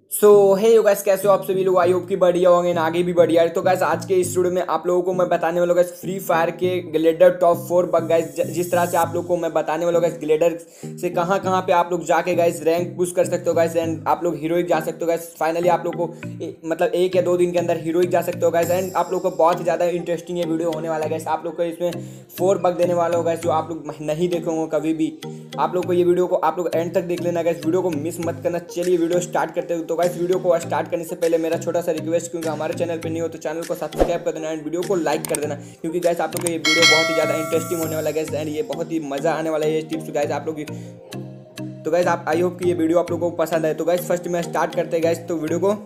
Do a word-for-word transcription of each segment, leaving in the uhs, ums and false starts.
सो हे yo guys, कैसे हो आप सभी लोग। आई होप कि बढ़िया होंगे ना, आगे भी बढ़िया है। तो गाइस आज के इस वीडियो में आप लोगों को मैं बताने वाला हूँ गाइस फ्री फायर के glider top four bug guys. जिस तरह से आप लोगों को मैं बताने वाला हूँ गाइस ग्लेडर से कहाँ कहाँ पे आप लोग जाके गाइस रैंक पुश कर सकते हो गाइस, एंड आप लोग हीरोइक जा सकते हो गाइस। फाइनली आप लोग को ए, मतलब एक या दो दिन के अंदर हीरोइक जा सकते हो गाइस, एंड आप लोग को बहुत ही ज़्यादा इंटरेस्टिंग ये वीडियो होने वाला है गाइस। आप लोग को इसमें फोर बग देने वाला होगा जो आप लोग नहीं देखे होंगे कभी भी। आप लोग को ये वीडियो को आप लोग एंड तक देख लेना गाइस, वीडियो को मिस मत करना। चलिए वीडियो स्टार्ट करते हो। तो गाइस वीडियो को स्टार्ट करने से पहले मेरा छोटा सा रिक्वेस्ट, क्योंकि हमारे चैनल पे नहीं हो तो चैनल को सब्सक्राइब कर देना एंड वीडियो को लाइक कर देना, क्योंकि गाइस आप लोग को ये वीडियो बहुत ही ज़्यादा इंटरेस्टिंग होने वाला है गाइस, एंड ये बहुत ही मज़ा आने वाला है ये टिप्स गाइस आप लोग। तो गाइस आप आई होप कि ये वीडियो आप लोगों को पसंद आए। तो गाइस फर्स्ट में स्टार्ट करते हैं गाइस तो वीडियो को।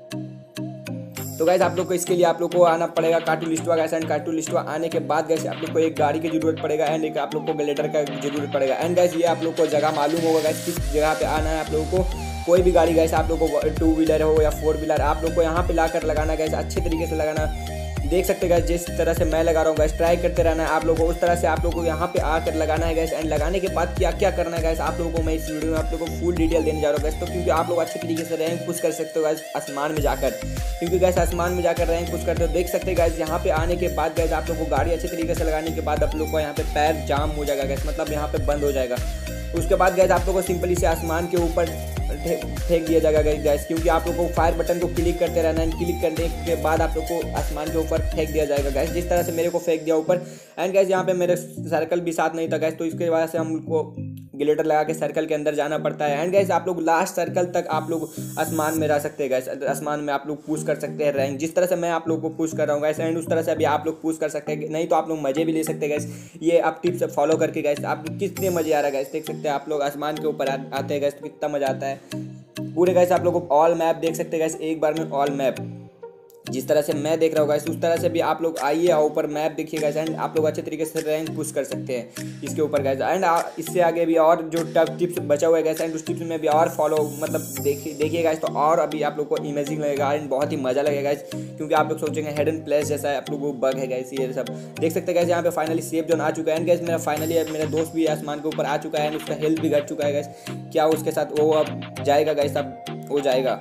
तो गाइस आप लोग को इसके लिए आप लोग को आना पड़ेगा कार्टून लिस्टवा गाइस, एंड कार्टून लिस्टवा आने के बाद गाइस आप लोग को एक गाड़ी की जरूरत पड़ेगा एंड एक आप लोग को ग्लेडर का जरूरत पड़ेगा। एंड गाइस ये आप लोग को जगह मालूम होगा गाइस किस जगह पे आना है। आप लोगों को कोई भी गाड़ी गाइस आप लोग को टू व्हीलर हो या फोर व्हीलर आप लोग को यहाँ पे लाकर लगाना गाइस, अच्छे तरीके से लगाना। देख सकते हैं गाइस जिस तरह से मैं लगा रहा हूँ गाइस, ट्राई करते रहना है आप लोगों को, उस तरह से आप लोगों को यहाँ पे आकर लगाना है गाइस। एंड लगाने के बाद क्या क्या करना है गाइस आप लोगों को मैं इस वीडियो में आप लोगों को फुल डिटेल देने जा रहा हूँ गाइस। तो क्योंकि आप लोग अच्छे तरीके से रैंक पुश कर सकते हो गाइस आसमान में जाकर, क्योंकि गाइस आसमान में जाकर रैंक पुश करते हो। देख सकते हैं गाइस यहाँ पे आने के बाद गाइस आप लोग को गाड़ी अच्छे तरीके से लगाने के बाद आप लोग को यहाँ पे पैर जाम हो जाएगा गाइस, मतलब यहाँ पे बंद हो जाएगा। उसके बाद गाइस आप लोग को सिंपली से आसमान के ऊपर फेंक दिया जाएगा गाइस, क्योंकि आप लोग को फायर बटन को क्लिक करते रहना है। क्लिक करने के बाद आप लोग को आसमान के ऊपर फेंक दिया जाएगा गाइस, जिस तरह से मेरे को फेंक दिया ऊपर। एंड गाइस यहाँ पे मेरे सर्कल भी साथ नहीं था गाइस, तो इसके वजह से हमको ग्लिटर लगा के सर्कल के अंदर जाना पड़ता है। एंड गाइस आप लोग लास्ट सर्कल तक आप लोग आसमान में रह सकते हैं गाइस, आसमान में आप लोग पुश कर सकते हैं रैंक, जिस तरह से मैं आप लोग को पुश कर रहा हूँ गाइस। एंड उस तरह से अभी आप लोग पुश कर सकते हैं, नहीं तो आप लोग मजे भी ले सकते हैं गाइस। ये आप टिप्स फॉलो करके गाइस आप कितने मजे आ रहा है गाइस। देख सकते हैं आप लोग आसमान के ऊपर आते हैं गाइस तो कितना मजा आता है पूरे गाइस। आप लोग को ऑल मैप देख सकते हैं गाइस, एक बार में ऑल मैप जिस तरह से मैं देख रहा हूँ गाइस उस तरह से भी आप लोग आइए ऊपर मैप देखिए गाइस, एंड आप लोग अच्छे तरीके से रैंक पुश कर सकते हैं इसके ऊपर गाइस। एंड इससे आगे भी और जो टफ टिप्स बचा हुआ है गाइस, एंड उस टिप्स में भी और फॉलो मतलब देखिए देखिए गाइस, तो और अभी आप लोग को इमेजिंग लगेगा एंड बहुत ही मजा लगेगा गाइस, क्योंकि आप लोग सोचेंगे हिडन प्लेस जैसा आप लोग को बग है गाइस। ये सब देख सकते हैं गाइस यहाँ पे फाइनली सेफ जोन आ चुका है। एंड गाइस मेरा फाइनली मेरा दोस्त भी आसमान के ऊपर आ चुका है एंड उसका हेल्थ भी घट चुका है गाइस। क्या उसके साथ वो अब जाएगा गाइस, अब वो जाएगा।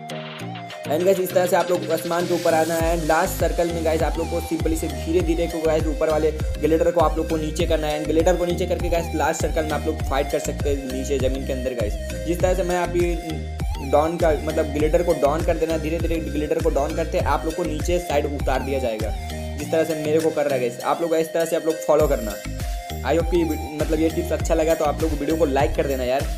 एंड गाइस इस तरह से आप लोग आसमान के ऊपर आना है एंड लास्ट सर्कल में गाइस आप लोग को सिंपली से धीरे धीरे को गाइस ऊपर वाले ग्लेडर को आप लोग को नीचे करना है। एंड ग्लेडर को नीचे करके गाइस लास्ट सर्कल में आप लोग फाइट कर सकते हैं नीचे जमीन के अंदर गाइस। जिस तरह से मैं आप ये डाउन का मतलब ग्लेडर को डाउन कर देना, धीरे धीरे ग्लेडर को डाउन करते आप लोग को नीचे साइड उतार दिया जाएगा, जिस तरह से मेरे को कर रहा है गाइस। आप लोग इस तरह से आप लोग फॉलो करना। आई होप कि मतलब ये टिप्स अच्छा लगा तो आप लोग वीडियो को लाइक कर देना यार।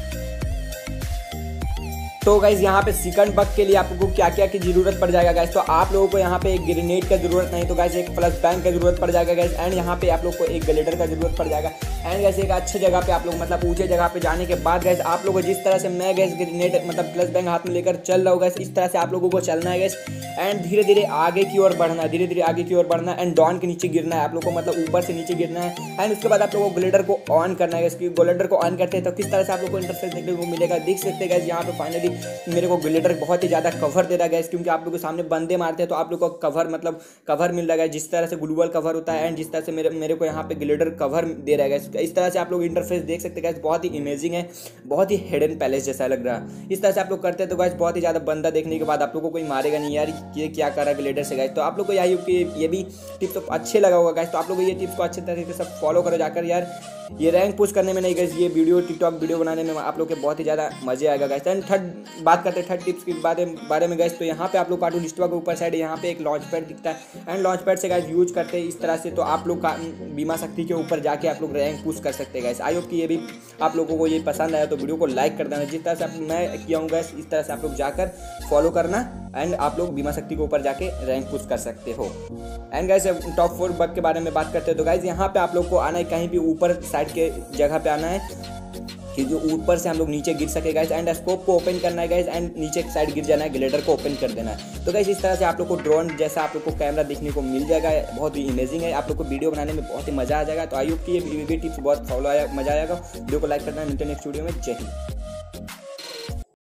तो गाइज यहाँ पे सेकंड बग के लिए आप लोगों को क्या क्या की जरूरत पड़ जाएगा गाइज, तो आप लोगों को यहाँ पे एक ग्रेनेड का जरूरत नहीं तो गाइज एक प्लस बैंक का जरूरत पड़ जाएगा गाइज। एंड यहाँ पे आप लोग को एक ग्लेडर का जरूरत पड़ जाएगा। एंड गाइज एक अच्छे जगह पे आप लोग मतलब ऊंचे जगह पे जाने के बाद गाइज आप लोगों को जिस तरह से मैं गाइज ग्रेनेड मतलब प्लस बैंक हाथ में लेकर चल रहा हूँ गाइज, इस तरह से आप लोगों को चलना है गाइज। एंड धीरे धीरे आगे की ओर बढ़ना है, धीरे धीरे आगे की ओर बढ़ना है एंड डाउन के नीचे गिरना है आप लोग को, मतलब ऊपर से नीचे गिरना है। एंड उसके बाद आप लोगों को ग्लेडर को ऑन करना है। इसकी ग्लेडर को ऑन करते हैं तो किस तरह से आप लोग को इंटरफेस देखने को मिलेगा, देख सकते हैं गाइज। यहाँ पे फाइनली मेरे को ग्लेडर बहुत ही ज़्यादा कवर दे रहा है गाइस, क्योंकि आप लोग के सामने बंदे मारते हैं तो आप लोग को कवर मतलब कवर मिल रहा है जिस तरह से ग्लूवल कवर होता है। एंड जिस तरह से मेरे मेरे को यहाँ पे ग्लेडर कवर दे रहा है गाइस, इस तरह से आप लोग इंटरफेस देख सकते हैं गाइस। बहुत ही इमेजिंग है, बहुत ही हिडन पैलेस जैसा लग रहा है। इस तरह से आप लोग करते हैं तो गाइस बहुत ही ज़्यादा बंदा देखने के बाद आप लोग को कोई मारेगा नहीं यार, ये क्या कर रहा है ग्लेडर से गाइस। तो आप लोग को यही कि ये भी टिप्स तो अच्छे लगा होगा गाइस, तो आप लोग ये टिप्स को अच्छे तरीके से फॉलो करो जाकर यार। ये रैंक पुश करने में नहीं गाइस, ये वीडियो टिकटॉक वीडियो बनाने में आप लोग के बहुत ही ज़्यादा मजे आएगा गाइस। एंड थर्ड बात करते हैं थर्ड टिप्स के बारे बारे में गाइस, तो यहाँ पे आप लोग कार्टून लिस्टवा के ऊपर साइड यहाँ पे एक लॉन्च पैड दिखता है एंड लॉन्च पैड से गाइस यूज करते हैं इस तरह से, तो आप लोग बीमा शक्ति के ऊपर जाके आप लोग रैंक पुश कर सकते हैं गाइस। आई होप कि ये भी आप लोगों को ये पसंद आया तो वीडियो को लाइक कर देना। जिस तरह से मैं किया हूँ गाइस इस तरह से आप लोग जाकर फॉलो करना एंड आप लोग बीमा शक्ति के ऊपर जाके रैंक पुश कर सकते हो। And guys top four bug के बारे में बात करते हैं तो गाइस यहाँ पे आप लोग को आना है, कहीं भी ऊपर साइड के जगह पे आना है कि जो ऊपर से हम लोग नीचे गिर सके गाइस। एंड स्कोप को ओपन करना है गाइस एंड नीचे साइड गिर जाना है, ग्लेडर को ओपन कर देना है। तो गाइस इस तरह से आप लोग को ड्रोन जैसा आप लोग को कैमरा देखने को मिल जाएगा, बहुत ही इमेजिंग है, आप लोग को वीडियो बनाने में बहुत ही मजा आ जाएगा। तो आई होप कि ये टिप्स बहुत फॉलो आया मजा आएगा। वीडियो को लाइक करना है, मिलते हैं नेक्स्ट वीडियो में। जय हिंद।